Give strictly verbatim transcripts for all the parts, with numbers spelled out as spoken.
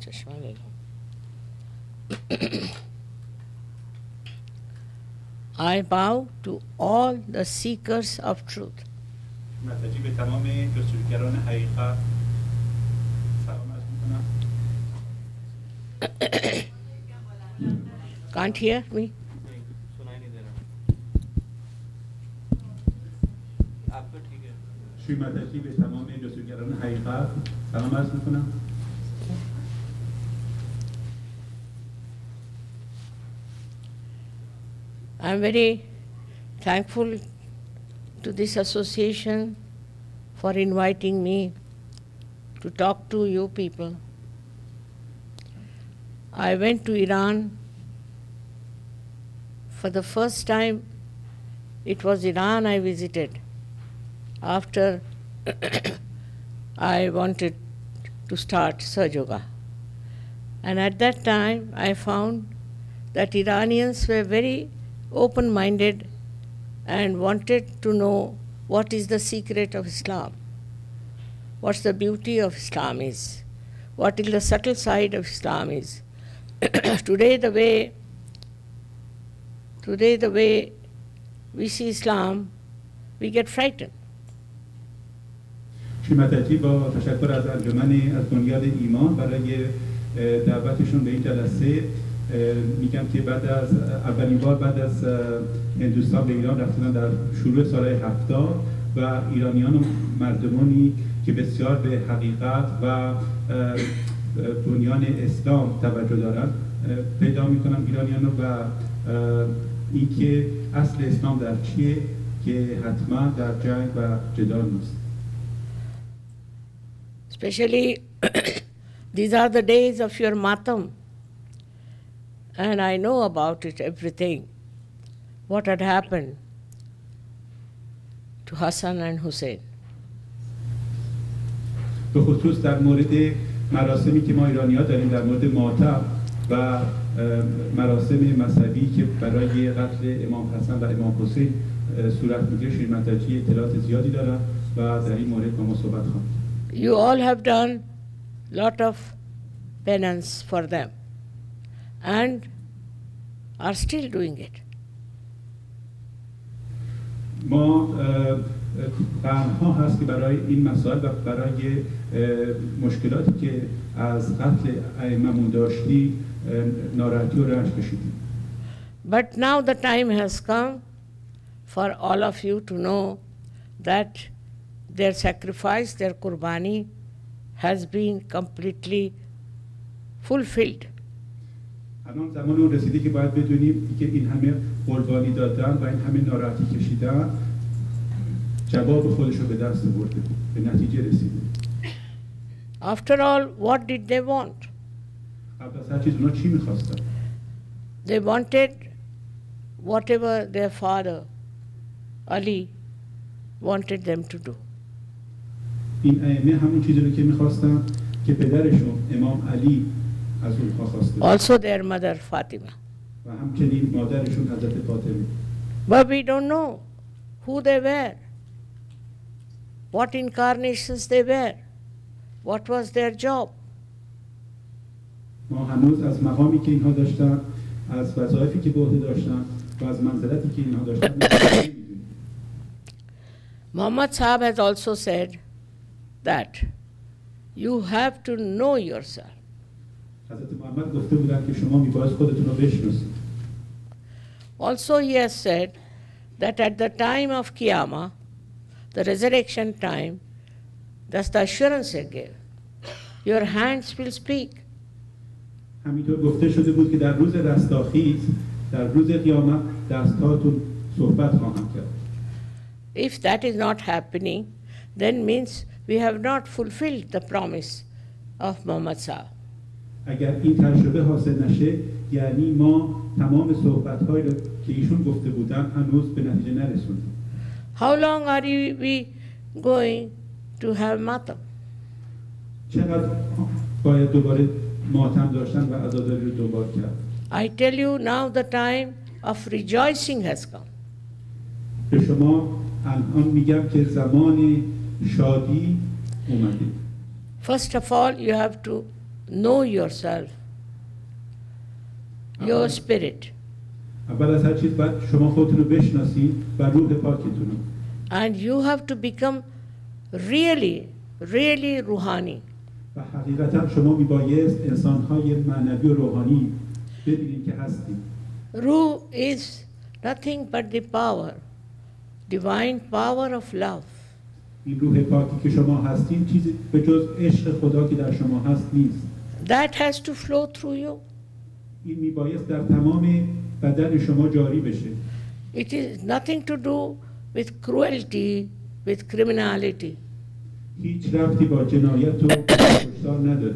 I bow to all the seekers of truth. Can't hear me? شریمتاجی به تمام جستجوگران حقیقت سلام عرض میکنم. I'm very thankful to this association for inviting me to talk to you people. I went to Iran for the first time. It was Iran I visited after I wanted to start Sahaja Yoga. And at that time I found that Iranians were very open-minded and wanted to know what is the secret of Islam, what's the beauty of Islam is, what is the subtle side of Islam is. Today the way today the way we see Islam, we get frightened. شریمتاجی با تشکر از انجمن از بنیاد ایمان برای دعوتشون به این جلسه میگم که بعد از اولین بار بعد از هندوستان به ایران رفتن در شروع سالهای هفتاد و ایرانیان و مردمانی که بسیار به حقیقت و بنیان اسلام توجه دارند پیدا میکنم ایرانیان و اینکه اصل اسلام در چیه که حتما در جنگ و جدال نیست. Especially these are the days of your matam, and I know about it, everything, what had happened to Hassan and Hussein. به خصوص در مورد مراسمی که ما ایرانی‌ها داریم در مورد ماتم و مراسم مذهبی که برای قتل امام حسن و امام حسین صورت میگیره شریمتاجی اطلاعات زیادی دارن و در این مورد با ما صحبت خواهند. You all have done lot of penance for them and are still doing it. ما قرنها هست که برای این مسائل و برای مشکلاتی که از قتل ائمه‌مون داشتی ناراحتی و رنج کشیدیم. But now the time has come for all of you to know that their sacrifice, their qurbani has been completely fulfilled. الان زمان اون رسیده که باید بدونیم که این همه قربانی دادن و این همه ناراحتی کشیدن جواب خودش رو به دست آورده، به نتیجه رسیده. After all, what did they want? قبل از هر چیز اونا چی می‌خواستن؟ They wanted whatever their father Ali wanted them to do. این ائمه همون چیزی رو که می‌خواستن که پدرشون امام علی از اونها خواسته. Also their mother Fatima. و همچنین مادرشون حضرت فاطمه. But we don't know who they were, what incarnations they were, what was their job. ما هنوز از مقامی که اینها داشتن، از وظایفی که به عهده داشتن و از منزلتی که اینها داشتن Muhammad Sahab has also said that you have to know yourself. حضرت محمد گفته بودن که شما میباید خودتون رو بشناسید. Also he has said that at the time of Qiyamah, the resurrection time, that's the assurance he gave. Your hands will speak. همینطور گفته شده بود که در روز رستاخیز، در روز قیامت دستاتون صحبت خواهند کرد. If that is not happening, then means we have not fulfilled the promise of Muhammad Sahab. اگر این تجربه حاصل نشه یعنی ما تمام صحبت‌هایی رو که ایشون گفته بودن هنوز به نتیجه نرسوندیم. How long are you, we going to have matam? چقدر باید دوباره ماتم داشتن و عزاداری رو دوباره کرد؟ I tell you now the time of rejoicing has come. به شما الان میگم که زمان شادی اومده. First of all, you have to know yourself, your spirit. اول از هر چیز باید شما خودتون رو بشناسید و روح پاکتون رو. And you have to become really, really ruhani. و حقیقتا شما میبایست انسان‌های معنوی و روحانی ببینید که هستید. Ruh is nothing but the power, divine power of love. این روح پاکی که شما هستین چیزی به جز عشق خدا که در شما هست نیست. That has to flow through you. این میبایست در تمام بدن شما جاری بشه. It is nothing to do with cruelty, with criminality. هیچ ربطی با جنایت و کشتار نداره.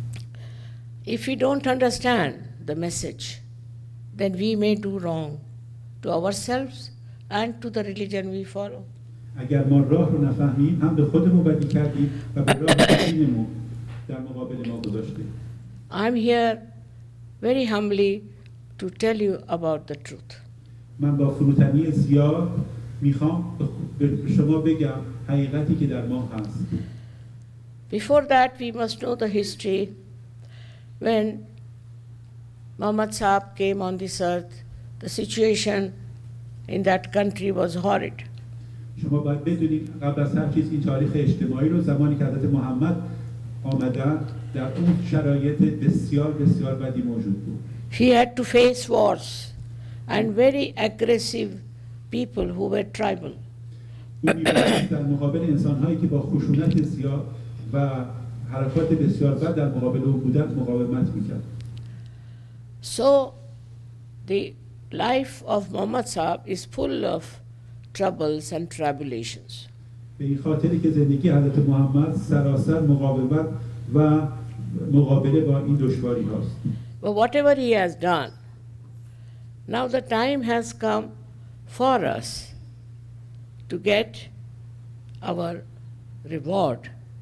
If we don't understand the message, then we may do wrong to ourselves and to the religion we follow. اگر ما راه رو نفهمیم هم به خودمون بدی کردیم و به راه دینمون در مقابل ما گذاشتیم. I'm here very humbly to tell you about the truth. من با فروتنی زیاد میخوام به شما بگم حقیقتی که در ما هست. Before that, we must know the history. When Muhammad Sahib came on this earth, the situation in that country was horrid. شما باید بدونید قبل از هر چیز این تاریخ اجتماعی رو زمانی که حضرت محمد آمدن در اون شرایط بسیار بسیار بدی موجود بود. He had to face wars and very aggressive people who were tribal. اون می‌بایست در مقابل انسان‌هایی که با خشونت زیاد و حرکات بسیار بد در مقابل او بودند مقاومت می‌کرد. So the life of Muhammad Sahib is full of troubles and tribulations. به این خاطری که زندگی حضرت محمد سراسر مقاومت و مقابله با این دشواری هاست. But whatever he has done, now the time has come for us to get our reward.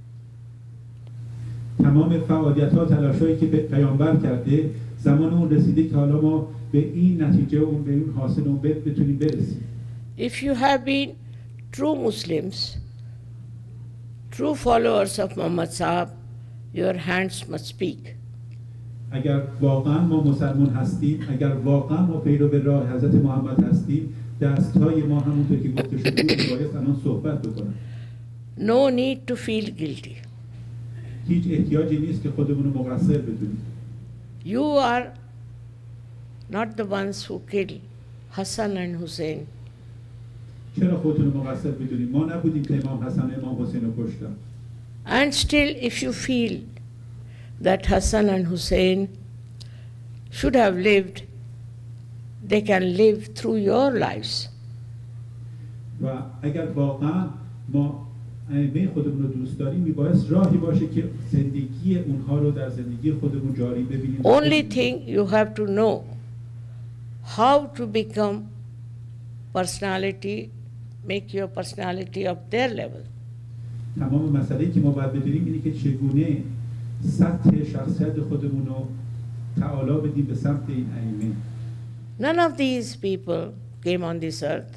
تمام فعالیت‌ها تلاش‌هایی که پیامبر کرده زمان اون رسیده که حالا ما به این نتیجه اون به اون حاصل اون بتونیم برسیم. If you have been true Muslims, true followers of Muhammad Sahib, your hands must speak. اگر واقعا ما مسلمان هستیم، اگر واقعا ما پیرو راه حضرت محمد هستیم، دست‌های ما همونطور که گفته شد باید الان صحبت بکنن. No need to feel guilty. هیچ احتیاجی نیست که خودمون رو مقصر بدونیم. You are not the ones who killed Hassan and Hussein. چرا خودتون رو مقصر بدونیم؟ ما نبودیم که امام حسن و امام حسین رو کشتن. And still, if you feel that Hassan and Hussein should have lived, they can live through your lives. و اگر واقعا ما ائمه خودمون رو دوست داریم میبایست راهی باشه که زندگی اونها رو در زندگی خودمون جاری ببینیم. Only thing you have to know how to become personality, make your personality of their level. تمام مسئله‌ای که ما باید بدونیم اینه که چگونه سطح شخصیت خودمون رو تعالی بدیم به سمت این ائمه. None of these people came on this earth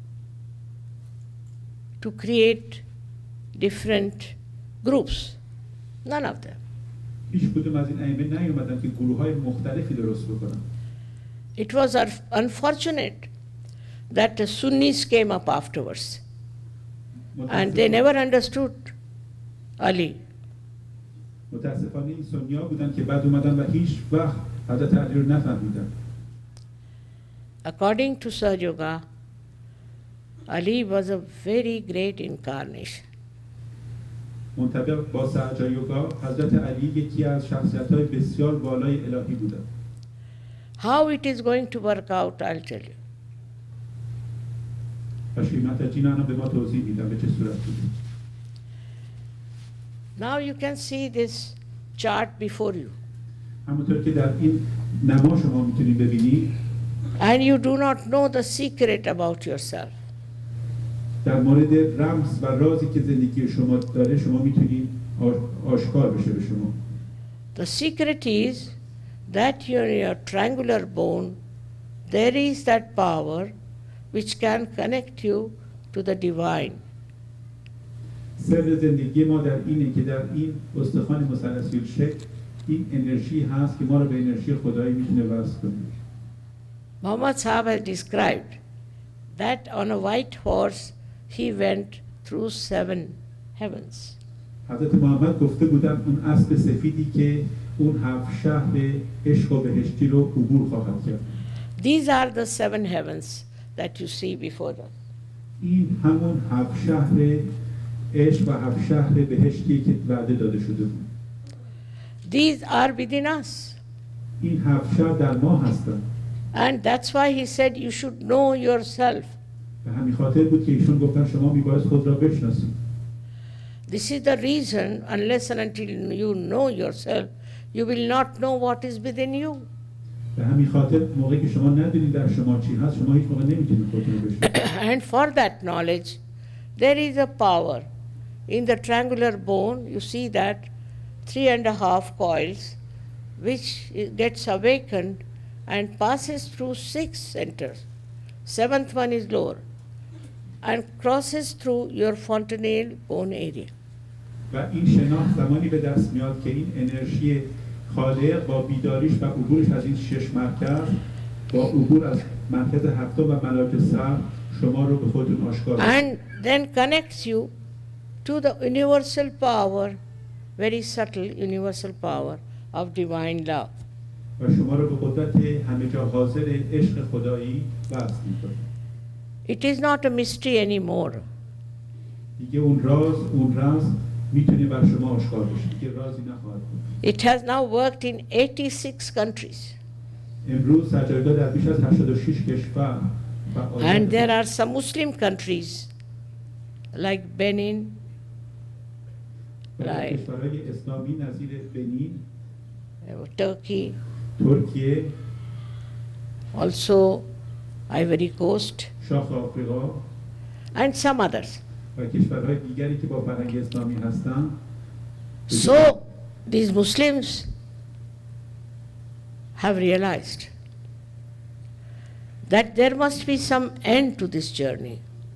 to create different groups. None of them. هیچ کدوم از این ائمه نیومدن که گروه‌های مختلفی درست بکنن. It was unfortunate that the Sunnis came up afterwards and they never understood Ali. متاسفانه این سنی‌ها بودن که بعد اومدن و هیچ وقت حضرت علی رو نفهمیدن. According to Sahaja Yoga, Ali was a very great incarnation. منطبق با سهجا یوگا حضرت علی یکی از شخصیت‌های بسیار بالای الهی بودند. How it is going to work out, I'll tell you. Now you can see this chart before you. And you do not know the secret about yourself. در مورد رمز و رازی که زندگی شما داره شما میتونید آشکار بشه به شما. The secret is that in your triangular bone there is that power which can connect you to the divine. سر زندگی ما در اینه که در این استخوان مثلثی شکل این انرژی هست که ما رو به انرژی خدایی میتونه وصل کنه. Muhammad Sahib has described that on a white horse he went through seven heavens. حضرت محمد گفته بودن اون اسب سفیدی که اون هفت شهر عشق و بهشتی رو عبور خواهد کرد. These are the seven heavens that you see before us. این همون هفت شهر عشق و هفت شهر بهشتی که وعده داده شده بود. These are within us. این هفت شهر در ما هستند. And that's why he said you should know yourself. به همین خاطر بود که ایشون گفتن شما میباید خود را بشناسید. This is the reason, unless and until you know yourself, you will not know what is within you. به همین خاطر موقعی که شما ندونید در شما چی هست شما هیچ موقع نمیتونید خودتون رو بشناسید. And for that knowledge, there is a power. In the triangular bone, you see that three and a half coils, which gets awakened and passes through six centers. Seventh one is lower and crosses through your fontanelle bone area. و این شناخت زمانی به دست میاد که این انرژی خالق با بیداریش و عبورش از این شش مرکز با عبور از مرکز هفتم و ملاک سر شما رو به خودتون آشکار And then connects you to the universal power, very subtle universal power of divine love. و شما رو به قدرت همه جا حاضر عشق خدایی وصل می‌کنه. It is not a mystery anymore. دیگه اون راز اون راز میتونه بر شما آشکار بشه. دیگه رازی نخواهد بود. It has now worked in eighty-six countries. امروز سجایگاه در بیش از هشتاد و شش کشور And there are some Muslim countries like Benin, like کشورهای اسلامی نظیر بنین، Turkey, ترکیه، also Ivory Coast, شاخ آفریقا and some others. و کشورهای دیگری که با فرهنگ اسلامی هستند. So these Muslims have realized that there must be some end to this journey.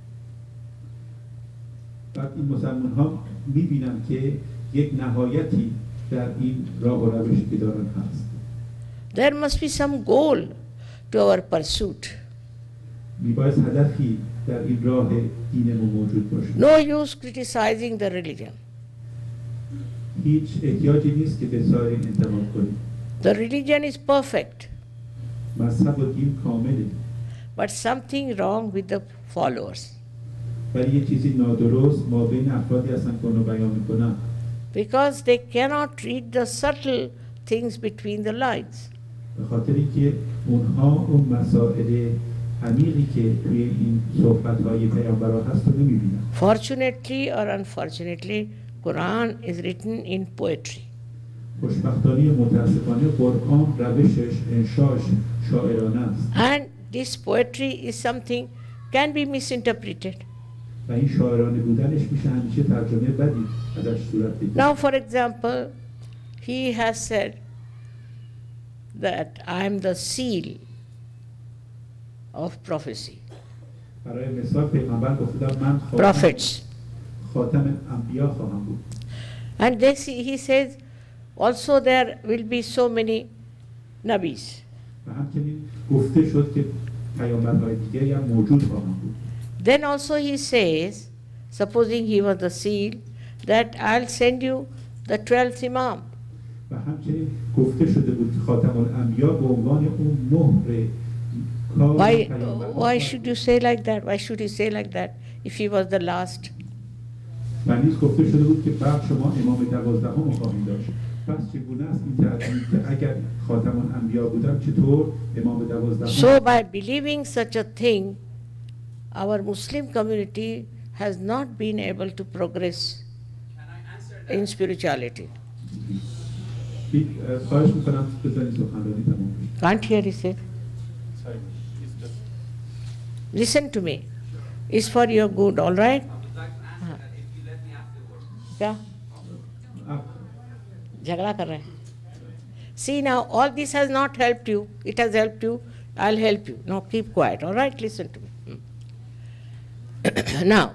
بعد این مسلمان ها میبینن که یک نهایتی در این راه و روشی که دارن هست. There must be some goal to our pursuit. میباید هدفی در این راه دینمون موجود باشه. No use criticizing the religion. هیچ احتیاجی نیست که به سایرین انتقاد کنیم. The religion is perfect, مذهب و دین کامله. but something wrong with the followers. ولی یه چیزی نادرست ما بین افرادی هستن که اونو بیان میکنن. Because they cannot read the subtle things between the lines. به خاطر اینکه اونها اون مسائل عمیقی که توی این صحبت‌های پیامبران هست رو نمی‌بینن. Fortunately or unfortunately, Quran is written in poetry. خوشبختانه متاسفانه قرآن روشش انشاش شاعرانه است. And this poetry is something can be misinterpreted. و این شاعرانه بودنش میشه همیشه ترجمه بدی ازش صورت بگیره. Now, for example, he has said that I am the seal of prophecy. برای مثال پیغمبر گفتن من خاتم Prophets. خاتم انبیا خواهم بود. And they see, he says also there will be so many nabis. و همچنین گفته شد که پیامبرهای دیگری هم موجود خواهم بود. Then also he says, supposing he was the seal, that I'll send you the twelfth imam. و همچنین گفته شده بود خاتم الانبیا به عنوان اون مهر کار Why, پیامبران. why should you say like that? Why should he say like that if he was the last? و نیز گفته شده بود که بعد شما امام دوازدهم خواهید داشت. پس چگونه است این تعبیر که اگر خاتم الانبیا بودم چطور امام دوازدهم؟ So by believing such a thing, our Muslim community has not been able to progress in spirituality. خواهش میکنم بزنید سخنرانی تمام بشه. Can't hear, he said. Listen to me. It's for your good, all right? क्या झगड़ा कर रहे हैं. See now, all this has not helped you. It has helped you. I'll help you. Now keep quiet, all right? Listen to me. Now,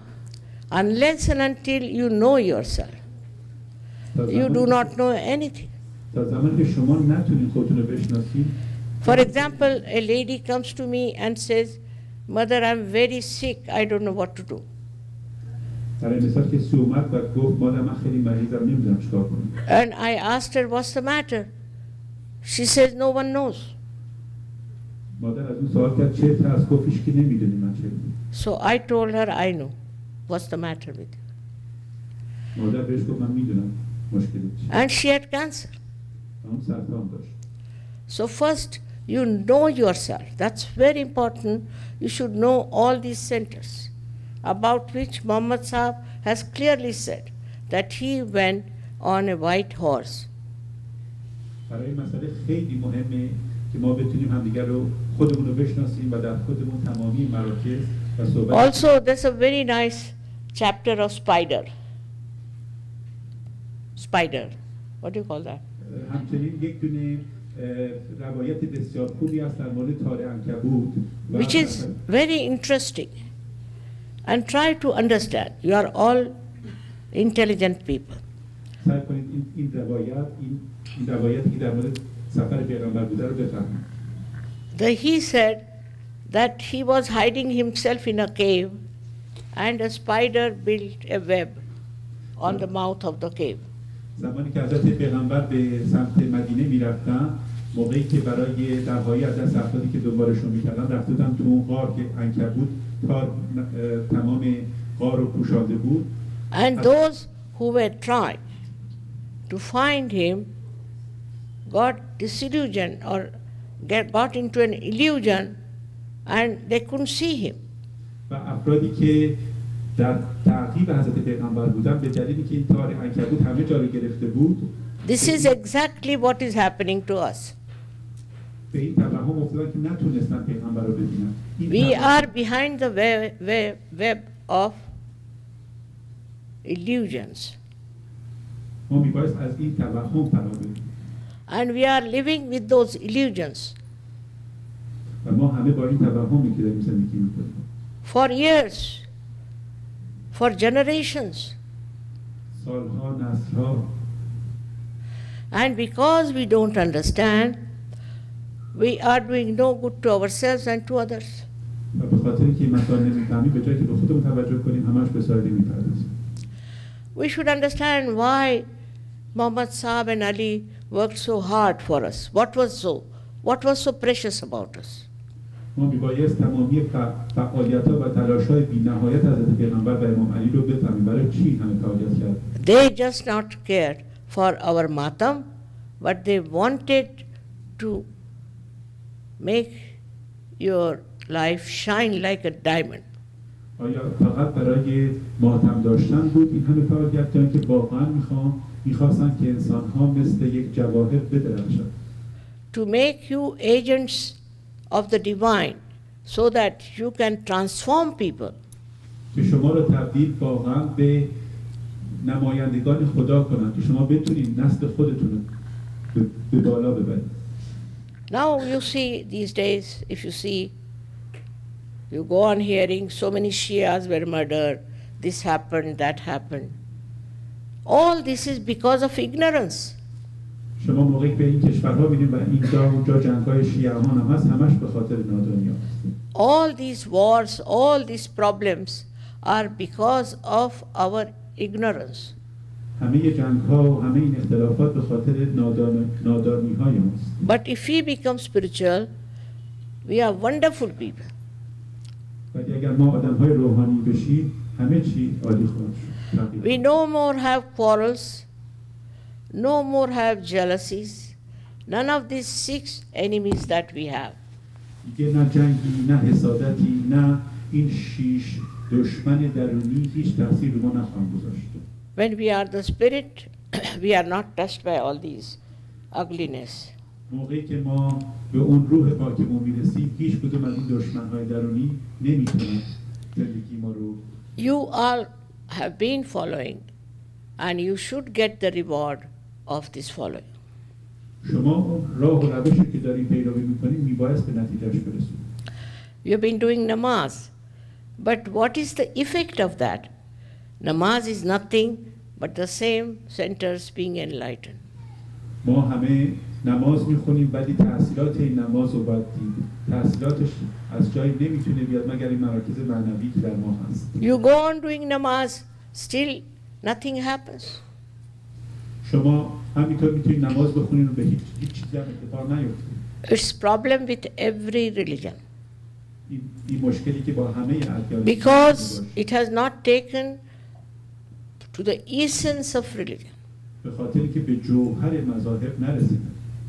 unless and until you know yourself, you do not know anything. تا تا زمانی که شما نتونید خودتون رو بشناسید. For example, a lady comes to me and says, Mother, I'm very sick, I don't know what to do. برای مثال کسی اومد و گفت مادر من خیلی مریضم نمیدونم چیکار کنم. And I asked her, what's the matter? She says, no one knows. مادر از اون سوال کرد چه ترس گفت هیچ کی نمیدونی من چه میدونم. So I told her, I know. What's the matter with you? مادر بهش گفت من میدونم مشکل چیه. And she had cancer. اون سرطان داشت. So first, you know yourself. That's very important. You should know all these centers, about which Muhammad Sahib has clearly said that he went on a white horse. برای مسئله خیلی مهمه که ما بتونیم همدیگر رو خودمون رو بشناسیم و در خودمون تمامی مراکز و صحبت. Also, there's a very nice chapter of spider. Spider. What do you call that? همچنین یک دونه روایت بسیار خوبی است در مورد تار عنکبوت. Which is very interesting. And try to understand. You are all intelligent people. سعی کنید این این روایت این این روایتی که در مورد سفر پیغمبر بوده رو بفهمید. He said that he was hiding himself in a cave and a spider built a web on the mouth of the cave. زمانی که حضرت پیغمبر به سمت مدینه میرفتن موقعی که برای دعوایی از دست افرادی که دنبالشون میکردن رفته بودن تو اون غار که عنکبوت تا تمام غار رو پوشانده بود. And those who were trying to find him got disillusioned or get, got into an illusion and they couldn't see him. و افرادی که در تعقیب حضرت پیغمبر بودن به دلیلی که این تار عنکبوت همه جا رو گرفته بود. This is exactly what is happening to us. به این توهم افتادن که نتونستن پیغمبر رو ببینن. We are behind the web, web, web of illusions. ما میبایست از این توهم فرار بریم. And we are living with those illusions. و ما همه با این توهمی که داریم زندگی میکنیم. For years, for generations. سالها، نسلها. And because we don't understand, we are doing no good to ourselves and to others. و به خاطر اینکه این مسائل نمیفهمیم به جایی که به خودمون توجه کنیم همش به سایه میپردازیم. We should understand why Muhammad Sahib and Ali worked so hard for us. What was so, what was so precious about us? ما میبایست تمامی فعالیت‌ها و تلاش‌های بی‌نهایت حضرت پیغمبر و امام علی رو بفهمیم. برای چی همه فعالیت کرد؟ They just not cared for our matam, but they wanted to make your life shine like a diamond. آیا فقط برای ماتم داشتن بود این همه فعالیت کردن که واقعا میخوام میخواستن که انسان‌ها مثل یک جواهر بدرخشند؟ To make you agents of the divine so that you can transform people. که شما رو تبدیل واقعا به نمایندگان خدا کنند که شما بتونید نسل خودتون رو به بالا ببرید. Now you see these days, if you see, you go on hearing so many Shias were murdered, this happened, that happened. All this is because of ignorance. شما موقعی به این کشورها ببینید و اینجا اونجا جنگ‌های شیعه هم هست همش به خاطر نادانی است. All these wars, all these problems are because of our ignorance. همه جنگ‌ها و همه این اختلافات به خاطر نادان نادانی‌های ماست. But if we become spiritual, we are wonderful people. ولی اگر ما آدم‌های روحانی بشیم همه چی عالی خواهد شد. We no more have quarrels, no more have jealousies, none of these six enemies that we have. دیگه نه جنگی، نه حسادتی، نه این شیش دشمن درونی هیچ تأثیر رو ما نخواهند گذاشت. When we are the spirit, we are not touched by all these ugliness. موقعی که ما به اون روح پاکمون میرسیم هیچ کدوم از این دشمن‌های درونی نمیتونن زندگی ما رو. You all have been following and you should get the reward of this following. شما راه و روشی که دارین پیروی میکنین میبایست به نتیجهش برسید. You have been doing namaz, but what is the effect of that? Namaz is nothing but the same centers being enlightened. ما همه نماز میخونیم ولی تحصیلات این نماز رو باید دید. تحصیلاتش از جایی نمیتونه بیاد مگر این مراکز معنوی که در ما هست. You go on doing namaz, still nothing happens. شما همینطور میتونید نماز بخونید و به هیچ هیچ چیزی هم اتفاق نیفته. It's problem with every religion. این این مشکلی که با همه ادیان Because it has not taken to the essence of religion. به خاطری که به جوهر مذاهب نرسیده.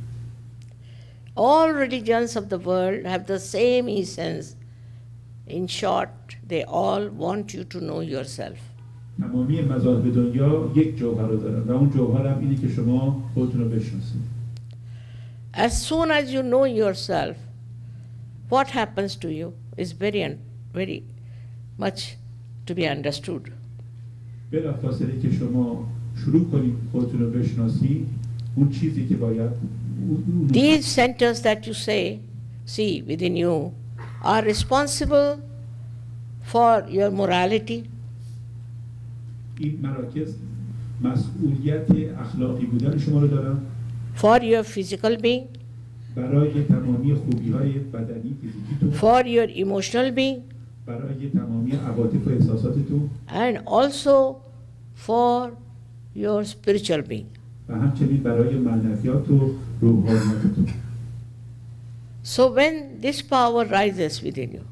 All religions of the world have the same essence. In short, they all want you to know yourself. تمامی مذاهب دنیا یک جوهر رو دارن و اون جوهر هم اینه که شما خودتون رو بشناسید. As soon as you know yourself, what happens to you is very, very much to be understood. بلافاصله که شما شروع کنید خودتون رو بشناسید، اون چیزی که باید These centers that you say, see within you, are responsible for your morality. این مراکز مسئولیت اخلاقی بودن شما رو دارن. For your physical being. برای تمامی خوبی‌های بدنی فیزیکیتون. For your emotional being. برای تمامی عواطف و احساساتتون. And also for your spiritual being. و همچنین برای معنویات و روحانیتتون. So when this power rises within you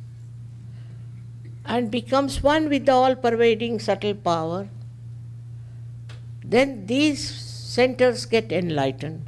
and becomes one with the all-pervading subtle power, then these centers get enlightened.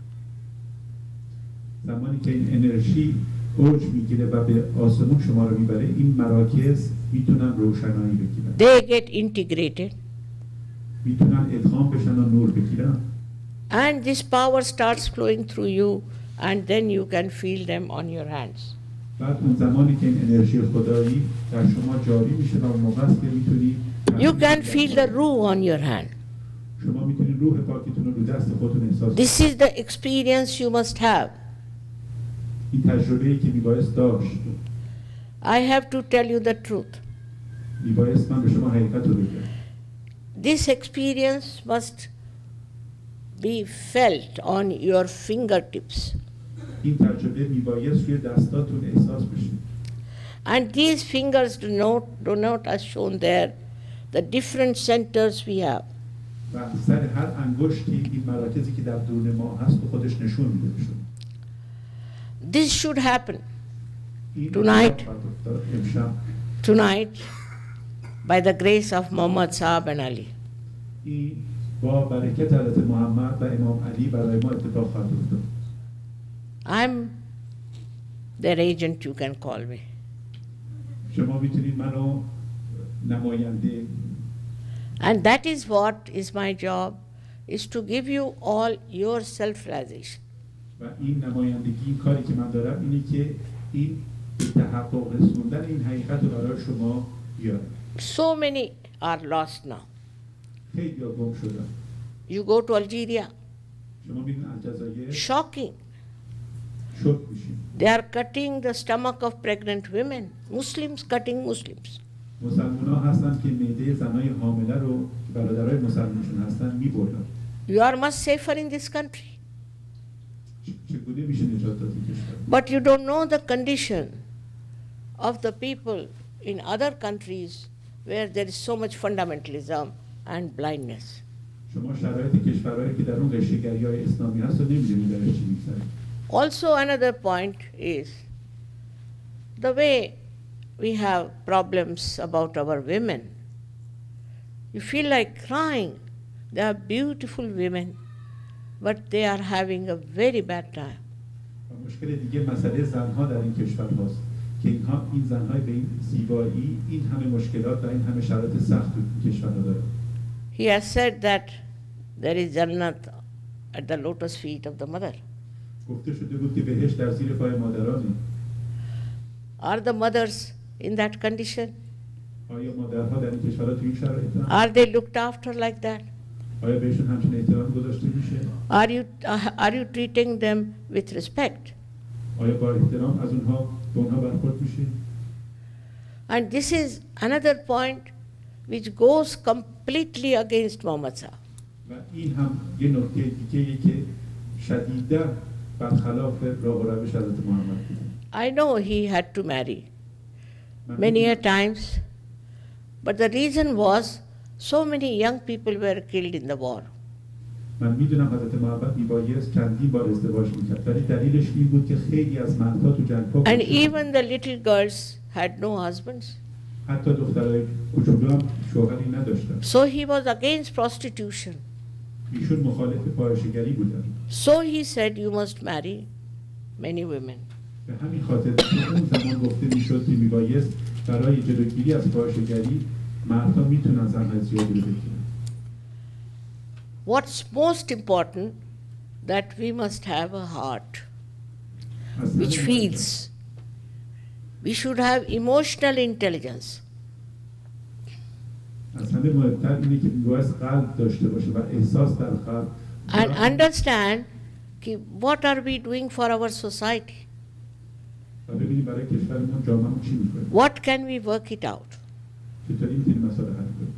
زمانی که این انرژی اوج میگیره و به آسمون شما رو میبره، این مراکز میتونن روشنایی بگیرن. They get integrated. میتونن ادغام بشن و نور بگیرن. And this power starts flowing through you, and then you can feel them on your hands. بعد اون زمانی که این انرژی خدایی در شما جاری میشه و اون موقع است که میتونی You can feel the ruh on your hand. شما میتونید روح پاکتون رو رو دست خودتون احساس کنید. This is the experience you must have. این تجربه‌ای که میبایست داشت. I have to tell you the truth. میبایست من به شما حقیقت رو بگم. This experience must be felt on your fingertips. این تجربه میبایست روی دستاتون احساس بشه. And these fingers denote, denote as shown there, the different centers we have. و سر هر انگشتی این مراکزی که در درون ما هست و خودش نشون میده بشه. This should happen tonight, tonight, by the grace of Muhammad Sahab and Ali. این با برکت حضرت محمد و امام علی برای ما اتفاق خواهد افتاد. I'm their agent, you can call me. شما میتونید منو نماینده. And that is what is my job, is to give you all your self-realization. و این نمایندگی، این کاری که من دارم اینه که این به تحقق رسوندن این حقیقت رو برای شما بیارم. So many are lost now. خیلی ها گم شدن. You go to Algeria. شما میرین الجزایر. Shocking. شوک میشین. They are cutting the stomach of pregnant women. Muslims cutting Muslims. مسلمان ها هستن که معده زنای حامله رو که برادرای مسلمانشون هستن میبرن. You are much safer in this country. چگونه میشه نجات داد این کشور؟ But you don't know the condition of the people in other countries where there is so much fundamentalism and blindness. شما شرایط کشورهایی که در اون قشرگری‌های اسلامی هست رو نمی‌دونید درش چی می‌گذره. Also another point is the way we have problems about our women. You feel like crying. They are beautiful women, but they are having a very bad time. و مشکل دیگه مسئله زنها در این کشور هست که اینها این زنهای به این زیبایی این همه مشکلات و این همه شرایط سخت تو کشور دارن. He has said that there is Jannat at the lotus feet of the mother. گفته شده بود که بهشت در زیر پای مادرانه. Are the mothers in that condition? آیا مادرها در این کشورها تو این شرایط هستند؟ Are they looked after like that? آیا بهشون همچین احترام گذاشته میشه؟ Are you uh, are you treating them with respect? آیا با احترام از اونها به اونها برخورد میشه؟ And this is another point which goes completely against Muhammad Sahib. و این هم یه نکته دیگه‌ایه که شدیداً برخلاف راه و روش حضرت محمد بود. I know he had to marry many a times, but the reason was so many young people were killed in the war. من میدونم حضرت محمد میبایست چندین بار ازدواج میکرد، ولی دلیلش این بود که خیلی از مردها تو جنگ ها And even the little girls had no husbands. حتی دخترای کوچولو هم شوهری نداشتن. So he was against prostitution. ایشون مخالف فاحشه‌گری بودن. So he said you must marry many women. به همین خاطر اون زمان گفته میشد که میبایست برای جلوگیری از فاحشه‌گری مردها میتونن زنهای زیادی رو بگیرن. What's most important that we must have a heart which feels. We should have emotional intelligence. از همه مهمتر اینه که میبایست قلب داشته باشه و احساس در قلب. And understand ki what are we doing for our society? و ببینیم برای کشورمون جامعه‌مون چی میکنه. What can we work it out? چطوری میتونیم مسائل حل کنیم.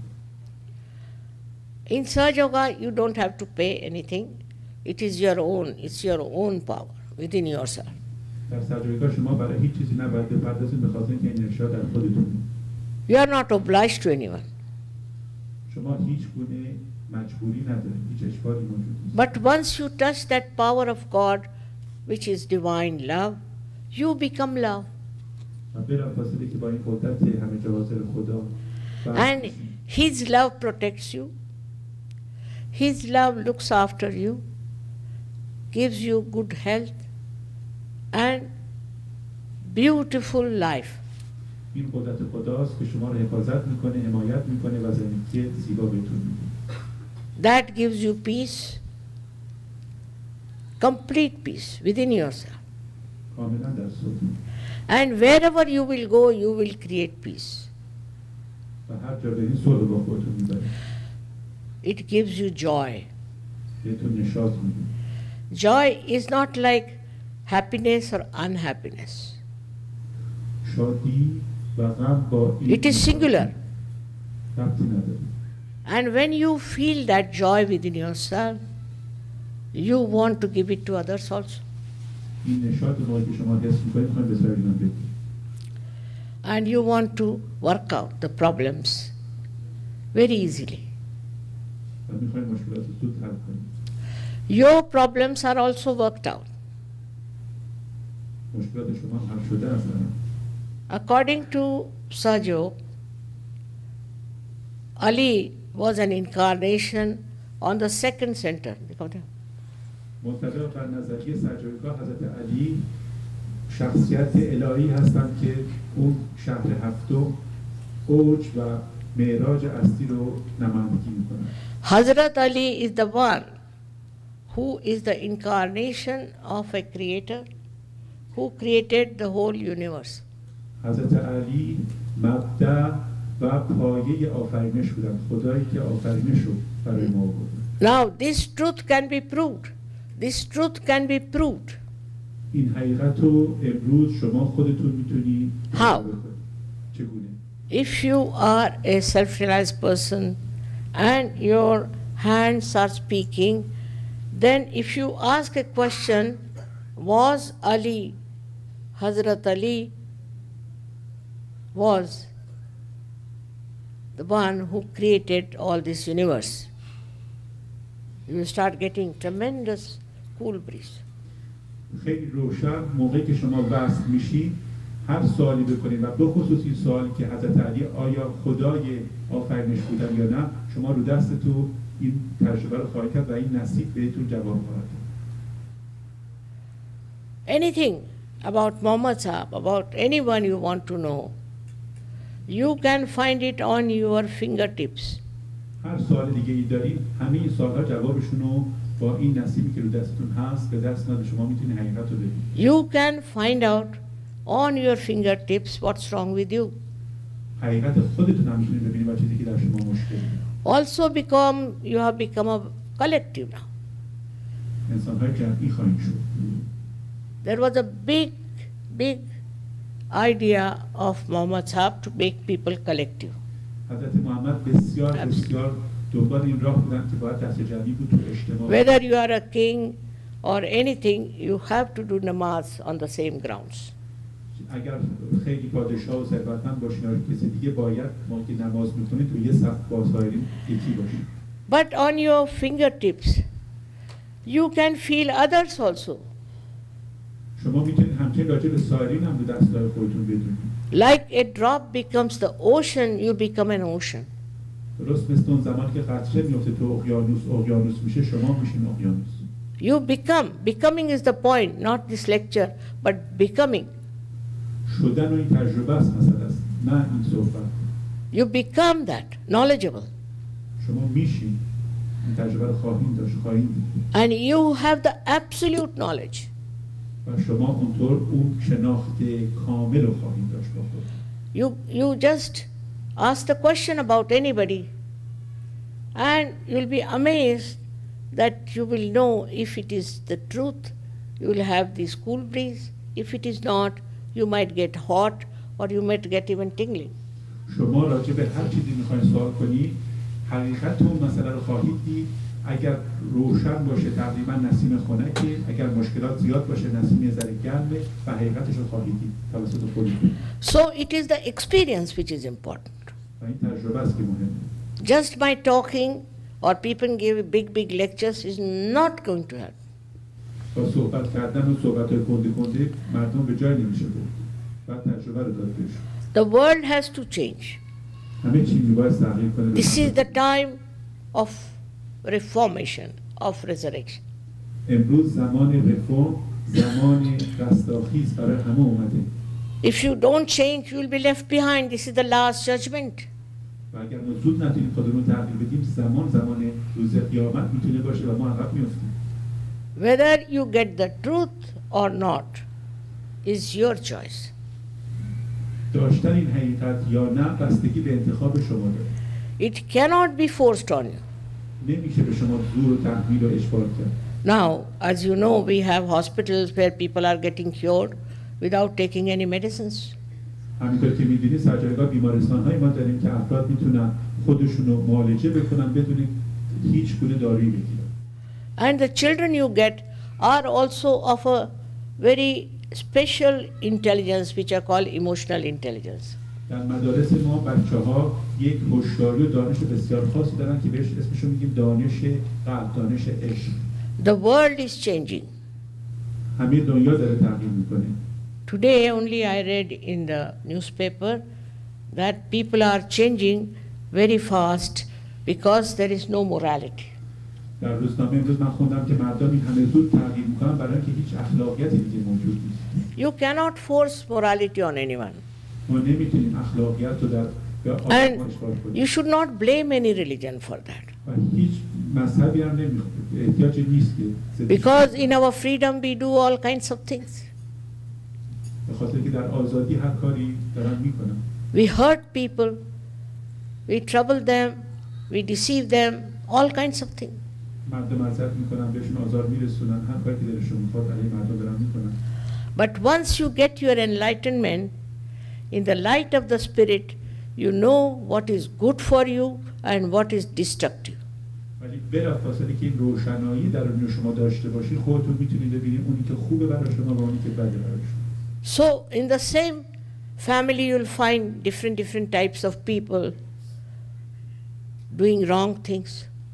In Sahaja Yoga, you don't have to pay anything. It is your own, it's your own power within yourself. در سهج یوگا شما برای هیچ چیزی نباید بپردازید به خاطر اینکه این ارشاد در خودتون. You are not obliged to anyone. شما هیچ گونه مجبوری ندارید، هیچ اجباری موجود نیست. But once you touch that power of God, which is divine love, you become love. و بلافاصله که با این قدرت همه جا حاضر خدا And His love protects you. His love looks after you, gives you good health and beautiful life. این قدرت خداست که شما رو حفاظت میکنه، حمایت میکنه و زندگی زیبا بهتون میده. That gives you peace, complete peace within yourself. کاملا در صلح. And wherever you will go, you will create peace. و هر جا برین صلح با خودتون میبرید. It gives you joy. بهتون نشاط میده. Joy is not like happiness or unhappiness. شادی و غم با این It is singular. ربطی نداره. And when you feel that joy within yourself, you want to give it to others also. این نشاط موقعی که شما حس میکنید میخواید به سایر اینا بدید. And you want to work out the problems very easily. و میخواید مشکلات رو زود حل کنید. Your problems are also worked out. مشکلات شما حل شده هستن. According to Sajo, Ali was an incarnation on the second center. منطبق بر نظریه سجایگاه حضرت علی شخصیت الهی هستند که اون شهر هفتم اوج و معراج اصلی رو نمایندگی میکنن. Hazrat Ali is the one who is the incarnation of a creator who created the whole universe. حضرت علی مبدأ و پایه آفرینش بودن، خدایی که آفرینش رو برای ما آورد. Now this truth can be proved. This truth can be proved. این حقیقت رو امروز شما خودتون میتونی How? چگونه؟ If you are a self-realized person and your hands are speaking, then if you ask a question, was Ali, Hazrat Ali was the one who created all this universe, you will start getting tremendous cool breeze. خیلی روشن موقعی که شما وصل میشین هر سوالی بکنید و بخصوص این سوالی که حضرت علی آیا خدای آفرینش بودن یا نه، شما رو دست تو این تجربه رو خواهید کرد و این نصیب بهتون جواب خواهد داد. Anything about Muhammad Sahib, about anyone you want to know, you can find it on your fingertips. هر سوال دیگه ای دارید، همه این سوال‌ها جوابشون رو با این نصیبی که رو دستتون هست به دست نده، شما میتونید حقیقت رو ببینید. You can find out on your fingertips what's wrong with you. حقیقت خودتون هم میتونید ببینید و چیزی که در شما مشکلی. Also become, you have become a collective now. انسان‌های جمعی خواهید شد. There was a big, big idea of Muhammad Sahib to make people collective. حضرت محمد بسیار بسیار دنبال این راه بودن که باید دست جمعی بود تو اجتماع. Whether you are a king or anything, you have to do namaz on the same grounds. اگر خیلی پادشاه و ثروتمند باشین یا کسی دیگه باید ما که نماز میخونیم تو یه صف با سایرین یکی باشیم. But on your fingertips, you can feel others also. شما میتونید همچنین راجع به سایرین هم به دستای خودتون بدونید. Like a drop becomes the ocean, you become an ocean. درست مثل اون زمان که قطره میفته تو اقیانوس، اقیانوس میشه، شما میشین اقیانوس. You become. Becoming is the point, not this lecture, but becoming. شدن و این تجربه است مثلا است. نه این صحبت. You become that, knowledgeable. شما میشین. این تجربه رو خواهیم داشت، خواهیم دید. And you have the absolute knowledge. و شما اونطور اون شناخت کامل رو خواهیم داشت با خود. You, you just ask the question about anybody and you'll be amazed that you will know if it is the truth, you will have this cool breeze. If it is not, you might get hot or you might get even tingling. شما راجع به هر چیزی میخواین سوال کنی، حقیقت اون مسئله رو خواهید دید. اگر روشن باشه تقریبا نسیم خنکه، اگر مشکلات زیاد باشه نسیم ذره گرمه و حقیقتش رو خواهید دید توسط خودتون. So it is the experience which is important. و این تجربه است که مهمه. Just by talking or people give big big lectures is not going to help. با صحبت کردن و صحبت‌های گنده گنده مردم به جای نمیشه برد. بعد تجربه رو داد بهش. The world has to change. همه چی میباید تغییر کنه. This is the time of reformation, of resurrection. امروز زمان رفرم، زمان رستاخیز برای همه اومده. If you don't change, you will be left behind. This is the last judgment. و اگر ما زود نتونیم خودمون تغییر بدیم، زمان زمان روز قیامت میتونه باشه و ما عقب میافتیم. Whether you get the truth or not is your choice. داشتن این حقیقت یا نه بستگی به انتخاب شما داره. It cannot be forced on you. نمیشه به شما زور و تحمیل و اجبار کرد. Now, as you know, we have hospitals where people are getting cured without taking any medicines. همینطور که می‌دونید سرجایگاه بیمارستان‌های ما داریم که افراد میتونن خودشون رو معالجه بکنن بدون هیچ گونه دارویی بگیرن. And the children you get are also of a very special intelligence which are called emotional intelligence. در مدارس ما بچه‌ها یک هوشیاری و دانش بسیار خاصی دارن که بهش اسمشو میگیم دانش قلب، دانش عشق. The world is changing. همه دنیا داره تغییر میکنه. Today only I read in the newspaper that people are changing very fast because there is no morality. در روزنامه امروز من خوندم که مردم این همه زود تغییر میکنن برای اینکه هیچ اخلاقیاتی دیگه موجود نیست. You cannot force morality on anyone. ما نمیتونیم اخلاقیات رو در به آدم اجبار کنیم. You should not blame any religion for that. و هیچ مذهبی هم نمیخواد احتیاجی نیست که Because in our freedom we do all kinds of things. به خاطر که در آزادی هر کاری دارن میکنن. We hurt people, we trouble them, we deceive them, all kinds of things. مردم اذیت میکنن، بهشون آزار میرسونن، هر کاری که دلشون میخواد علیه مردم دارن میکنن. But once you get your enlightenment, in the light of the spirit, you know what is good for you and what is destructive. ولی بلافاصله که این روشنایی درون شما داشته باشید خودتون میتونید ببینید اونی که خوبه برای شما و اونی که بده برای شما. So in the same family you will find different different types of people doing wrong things.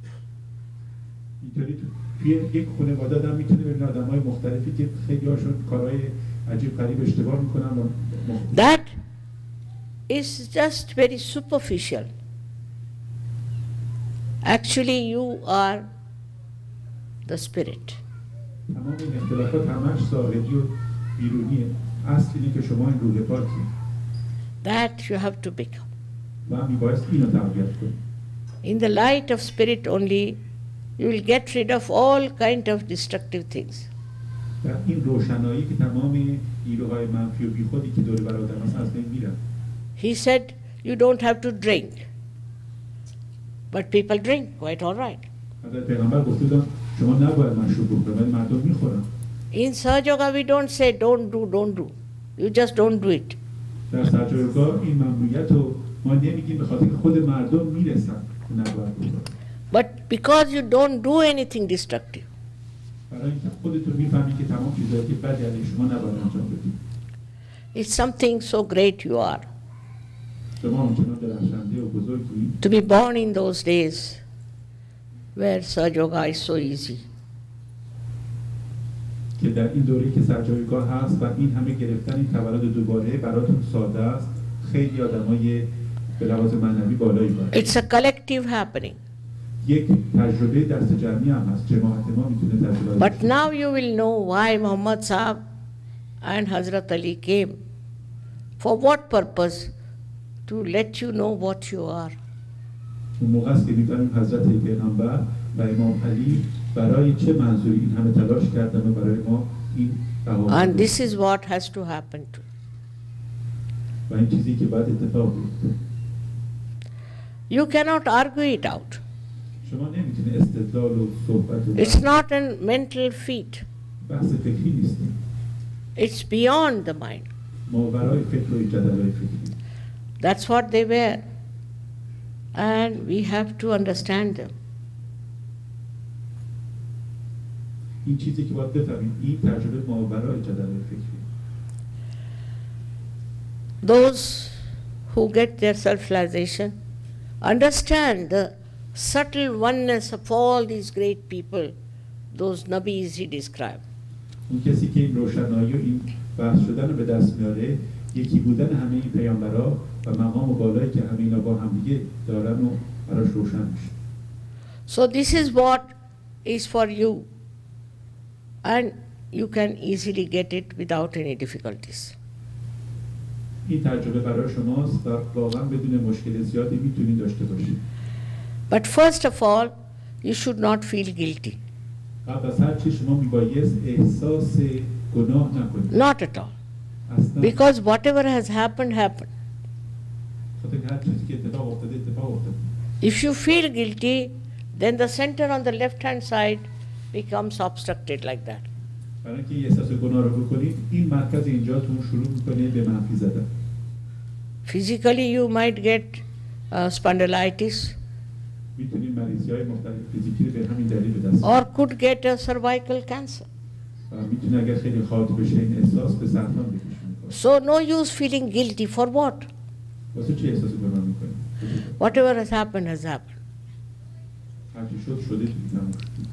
اینطوری توی یک خانواده آدم میتونه ببینه آدمای مختلفی که خیلی هاشون کارهای عجیب غریب اشتباه میکنن و That is just very superficial. Actually you are the spirit. تمام این اختلافات همش ظاهری و بیرونیه. اصل اینه که شما این روح پاکی. That you have to become. و میبایست اینو تقویت کنید. In the light of spirit only you will get rid of all kind of destructive things. در این روشنایی که تمام نیروهای منفی و بیخودی که دور بر آدم هست از بین میرن. He said you don't have to drink. But people drink quite all right. حضرت پیغمبر گفته بودن شما نباید مشروب بخورید ولی مردم میخورن. In Sahaja we don't say don't do, don't do. You just don't do it. در سرجایگاه این ممنوعیت رو ما نمیگیم به خاطر که خود مردم میرسن که نباید بخورن. But because you don't do anything destructive. برای اینکه خودتون میفهمید که تمام چیزایی که بعد علیه شما نباید انجام بدید. It's something so great you are. شما همچنان درخشنده و بزرگی To be born in those days where Sahaja Yoga is so easy. که در این دوره‌ای که سرجایگاه هست و این همه گرفتن این تولد دوباره براتون ساده است، خیلی آدمای به لحاظ معنوی بالایی داره. It's a collective happening. یک تجربه دست جمعی هم هست، جماعت ما میتونه تجربه. But now you will know why Muhammad Sahib and Hazrat Ali came. For what purpose? To let you know what you are. اون موقع است که می‌فهمیم حضرت پیغمبر و امام علی برای چه منظوری این همه تلاش کردن و برای ما این And this is what has to happen to. و این چیزی که باید اتفاق بیفته. You cannot argue it out. شما نمیتونید استدلال و صحبت و It's not a mental feat. بحث فکری نیست. It's beyond the mind. ماورای فکر و جدل‌های فکری. That's what they were. And we have to understand them. این چیزی که باید بفهمید، این تجربه ماورای جدل‌های فکری. Those who get their self-realization understand the subtle oneness of all these great people, those nabis he described. اون کسی که این روشنایی و این بحث شدن رو به دست میاره، یکی بودن همه این پیامبرا و مقام و بالایی که همه اینا با هم دیگه دارن و براش روشن میشه. So this is what is for you, and you can easily get it without any difficulties. این تجربه برای شماست و واقعا بدون مشکل زیادی میتونید داشته باشید. But first of all, you should not feel guilty. قبل از هر چی شما میبایست احساس گناه نکنید. Not at all. اصلا. Because whatever has happened, happened. خاطر هر چیزی که اتفاق افتاده اتفاق افتاده. If you feel guilty, then the center on the left-hand side becomes obstructed like that. برای اینکه این احساس گناه رو بکنید، این مرکز اینجاتون شروع میکنه به منفی زدن. Physically, you might get uh, spondylitis. میتونید مریضی‌های مختلف فیزیکی رو به همین دلیل به دست Or could get a cervical cancer. و میتونه اگر خیلی خاطر بشه این احساس به سرطان بکشونه. So no use feeling guilty for what? واسه چه احساسی گناه میکنید؟ Whatever has happened has happened. هر چی شد شده دیدم.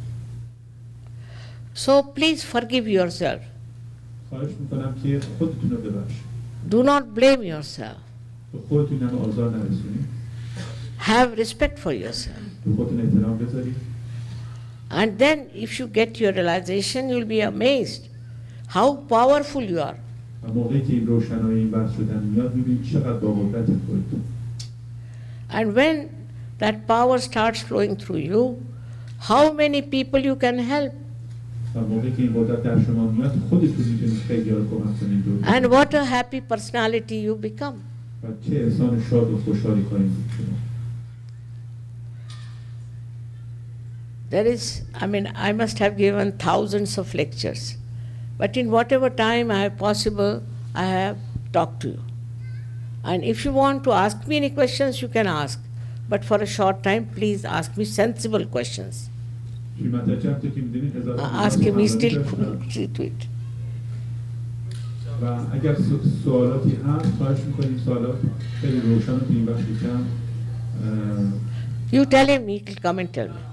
So please forgive yourself. خواهش میکنم که خودتون رو ببخشید. Do not blame yourself. به خودتون هم آزار نرسونید. Have respect for yourself. به خودتون احترام بذارید. And then if you get your realization, you'll be amazed how powerful you are. و موقعی که این روشنایی این بحث شدن میاد میبینید چقدر با قدرت خودتون. And when that power starts flowing through you, how many people you can help. و موقعی که این قدرت در شما میاد خودتون میتونید خیلی ها رو کمک کنید. And what a happy personality you become. و چه انسان شاد و خوشحالی خواهید بود شما. There is, I mean, I must have given thousands of lectures, but in whatever time I have possible, I have talked to you. And if you want to ask me any questions, you can ask. But for a short time, please ask me sensible questions. Uh, ask me still to it. و اگر سوالاتی هست خواهش میکنیم سوالات خیلی روشن رو تو این بخش کم. You tell him, he will come and tell me.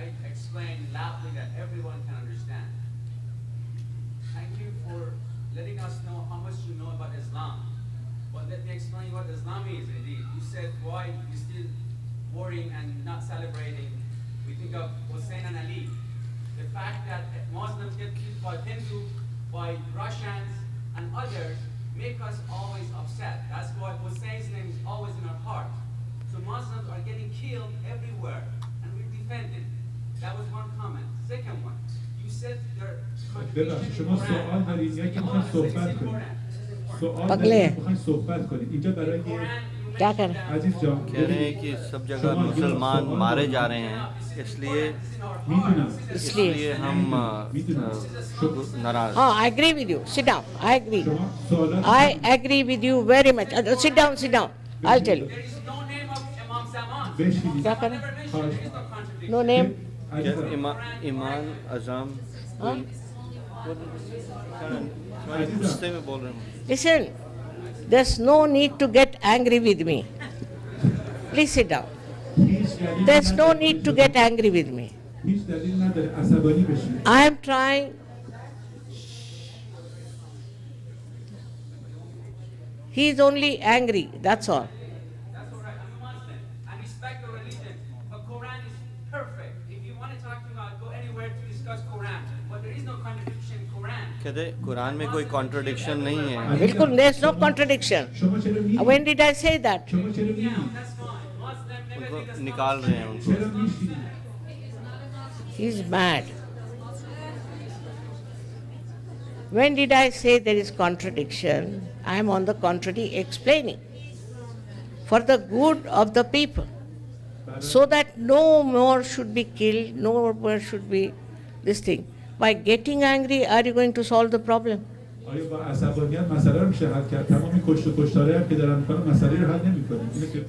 What Islam is, indeed. You said why you still worrying and not celebrating. We think of Hussein and Ali. The fact that Muslims get killed by Hindu, by Russians and others make us always upset. That's why Hussein's name is always in our heart. So Muslims are getting killed everywhere and we defend it. That was one comment. Second one, you said their contribution in Quran. سوال دارید میخواین صحبت کنید اینجا برای क्या कर عزیز جان कह रहे हैं कि सब जगह मुसलमान मारे जा रहे हैं इसलिए इसलिए हम नाराज हाँ I agree with you sit down I agree I agree with you very much uh, sit down sit down I'll tell you There is no name of Imam Zaman. क्या करें no name इमान अज़म Huh? गुस्से में बोल रहे हूँ. Listen, there's no need to get angry with me. Please sit down. There's no need to get angry with me. I am trying. He is only angry, that's all. That's all right. I'm a Muslim. I respect the religion. But Quran is perfect. If you want to talk to me, I'll go anywhere to discuss Quran. But there is no contradiction in Quran. कहते कुरान में कोई contradiction नहीं है. Bilkul, there's no contradiction. When did I say that? Yeah, that's fine. Muslim never उनको did us निकाल रहे हैं उनको. He's mad. When did I say there is contradiction? I am on the contrary explaining. For the good of the people. So that no more should be killed, no more should be this thing. By getting angry, are you going to solve the problem? آیا با عصبانیت مسئله رو میشه حل کرد؟ تمام این کشت و کشتاری هم که دارن میکنن مسئله رو حل نمیکنه. اینه که